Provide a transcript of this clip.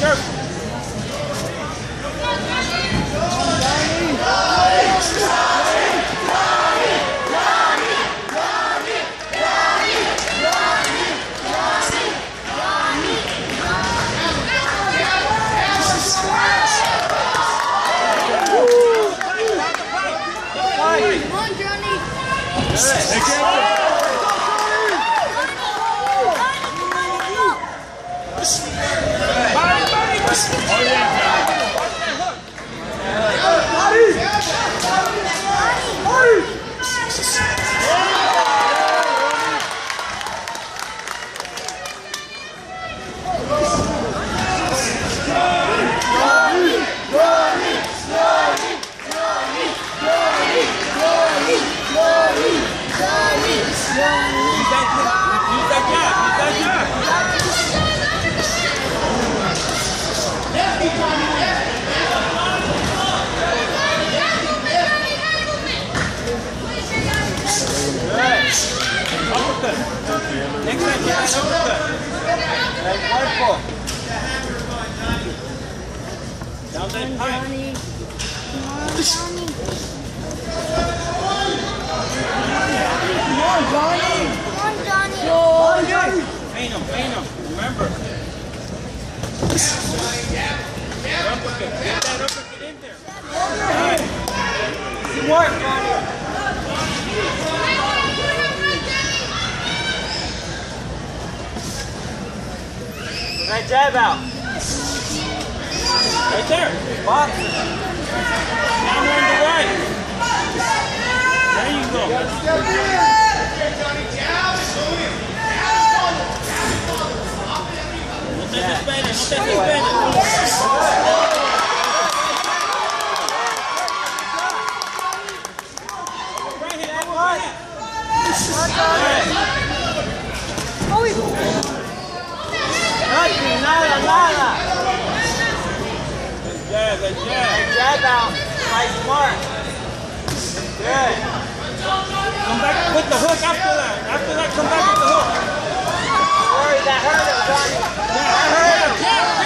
careful. Paint him, remember. Get that uppercut in there. Right. Good work, Johnny. Right jab out. Right there. Boxing. Now on the right. There you go. No te desesperes, no te desesperes. Nada. Good jab out. Nice smart. Good. Come back with the hook after that. After that, come back with the hook. Sorry, that hurt him, Johnny. That hurt him.